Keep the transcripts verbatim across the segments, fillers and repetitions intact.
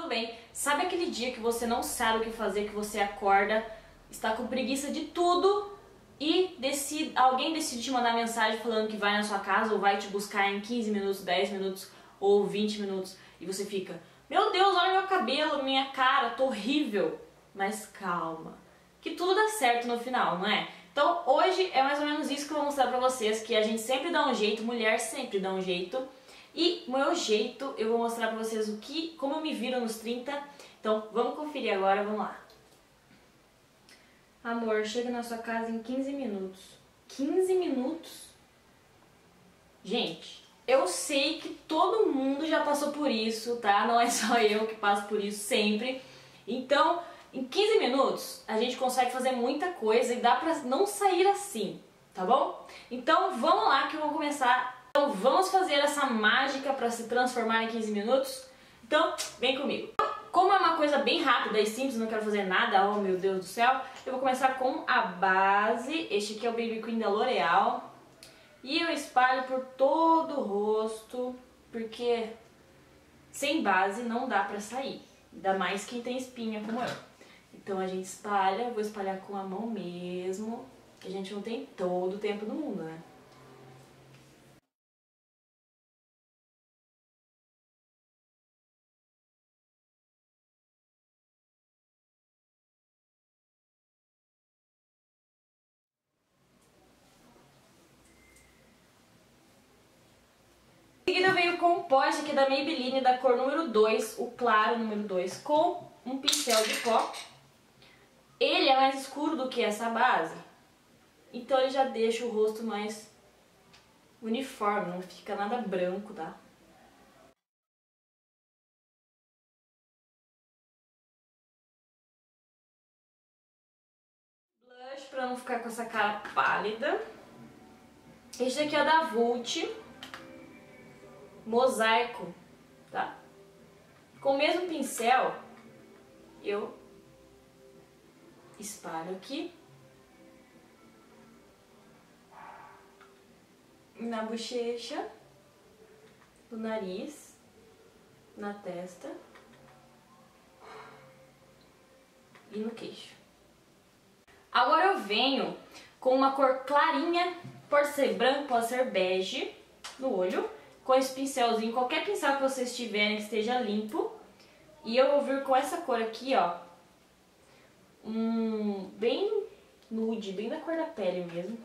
bem. Sabe aquele dia que você não sabe o que fazer, que você acorda, está com preguiça de tudo e decide, alguém decide te mandar mensagem falando que vai na sua casa ou vai te buscar em quinze minutos, dez minutos ou vinte minutos e você fica, meu Deus, olha meu cabelo, minha cara, tô horrível. Mas calma, que tudo dá certo no final, não é? Então hoje é mais ou menos isso que eu vou mostrar pra vocês, que a gente sempre dá um jeito, mulher sempre dá um jeito. E o meu jeito, eu vou mostrar pra vocês o que, como eu me viro nos trinta. Então vamos conferir agora, vamos lá. Amor, chega na sua casa em quinze minutos. quinze minutos? Gente, eu sei que todo mundo já passou por isso, tá? Não é só eu que passo por isso sempre. Então, em quinze minutos, a gente consegue fazer muita coisa e dá pra não sair assim, tá bom? Então, vamos lá que eu vou começar. Então, vamos fazer essa mágica pra se transformar em quinze minutos? Então, vem comigo. Como é uma coisa bem rápida e simples, não quero fazer nada, oh meu Deus do céu, eu vou começar com a base. Este aqui é o Baby Queen da L'Oreal. E eu espalho por todo o rosto, porque sem base não dá pra sair. Ainda mais quem tem espinha como eu. Então a gente espalha, vou espalhar com a mão mesmo, que a gente não tem todo o tempo do mundo, né? Em seguida eu venho com o pó, esse aqui é da Maybelline, da cor número dois, o claro número dois, com um pincel de pó. Ele é mais escuro do que essa base, então ele já deixa o rosto mais uniforme, não fica nada branco, tá? Blush pra não ficar com essa cara pálida. Este aqui é da Vult, Mosaico, tá? Com o mesmo pincel, eu espalho aqui na bochecha, no nariz, na testa e no queixo. Agora eu venho com uma cor clarinha, pode ser branco, pode ser bege, no olho, com esse pincelzinho, qualquer pincel que vocês tiverem que esteja limpo. E eu vou vir com essa cor aqui, ó, um, bem nude, bem da cor da pele mesmo.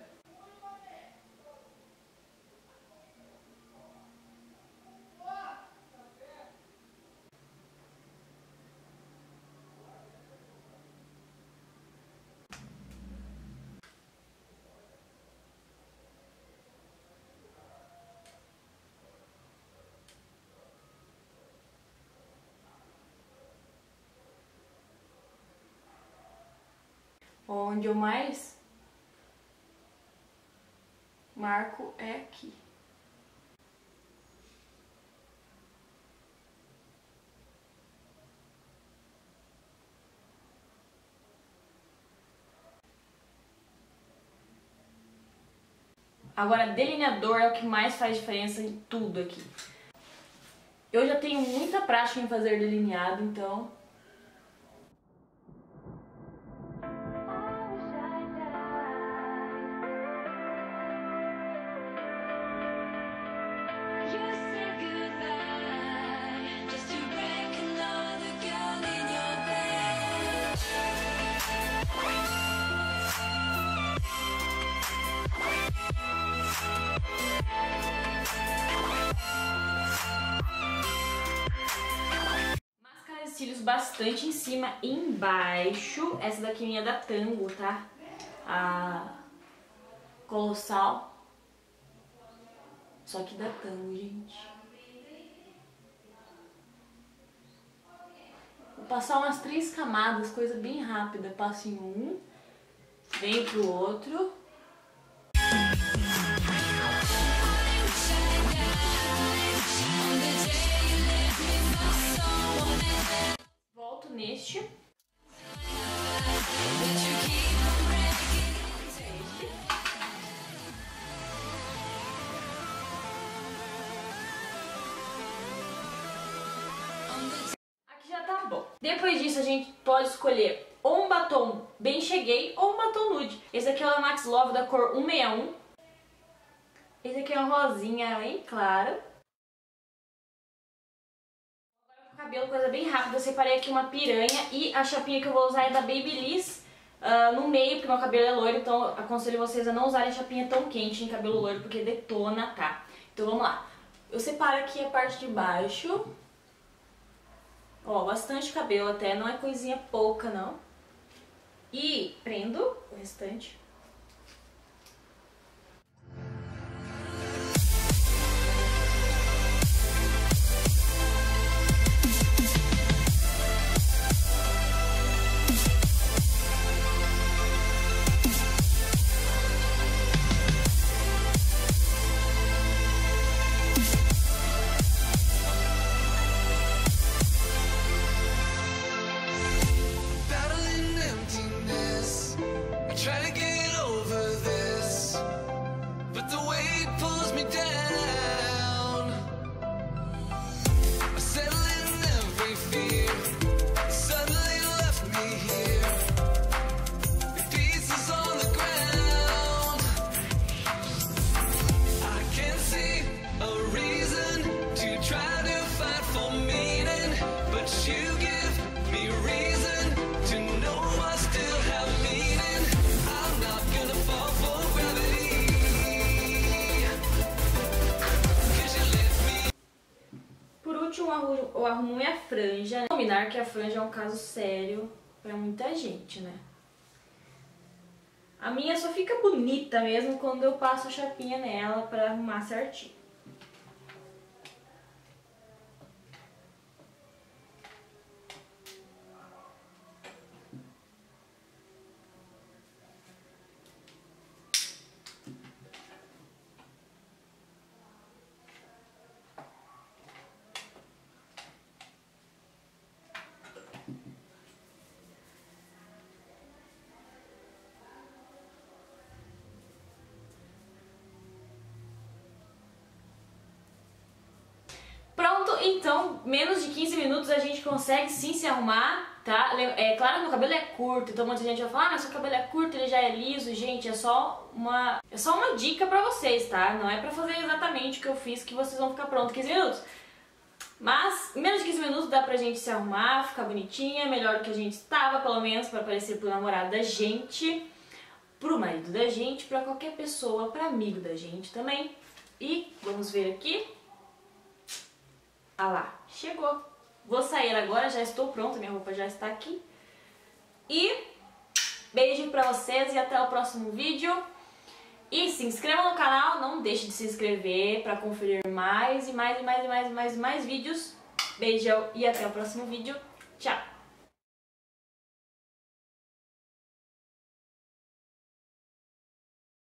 Onde eu mais marco é aqui. Agora, delineador é o que mais faz diferença em tudo aqui. Eu já tenho muita prática em fazer delineado, então cílios bastante em cima e embaixo. Essa daqui minha é da Tango, tá? A Colossal. Só que da Tango, gente. Vou passar umas três camadas, coisa bem rápida. Passo em um, venho pro outro. Volto neste. Aqui já tá Depois disso a gente pode escolher ou um batom bem cheguei ou um batom nude. Esse aqui é o Max Love da cor cento e sessenta e um. Esse aqui é um rosinha bem claro. Agora com o cabelo, coisa bem rápida, eu separei aqui uma piranha e a chapinha que eu vou usar é da Babyliss uh, no meio, porque meu cabelo é loiro, então aconselho vocês a não usarem chapinha tão quente em cabelo loiro, porque detona, tá? Então vamos lá. Eu separo aqui a parte de baixo. Ó, bastante cabelo até, não é coisinha pouca não. E prendo o restante. Eu arrumo minha franja. Combinar que a franja é um caso sério pra muita gente, né? A minha só fica bonita mesmo quando eu passo a chapinha nela pra arrumar certinho. Pronto, então, menos de quinze minutos a gente consegue sim se arrumar, tá? É claro que meu cabelo é curto, então muita gente vai falar, ah, mas seu cabelo é curto, ele já é liso. Gente, é só uma, é só uma dica pra vocês, tá? Não é pra fazer exatamente o que eu fiz que vocês vão ficar pronto em quinze minutos. Mas, em menos de quinze minutos dá pra gente se arrumar, ficar bonitinha, melhor do que a gente estava, pelo menos, pra parecer pro namorado da gente, pro marido da gente, pra qualquer pessoa, pra amigo da gente também. E, vamos ver aqui. Ah lá, chegou. Vou sair agora, já estou pronta, minha roupa já está aqui. E beijo pra vocês e até o próximo vídeo. E se inscreva no canal, não deixe de se inscrever para conferir mais e mais e mais e mais e mais, mais vídeos. Beijão e até o próximo vídeo. Tchau!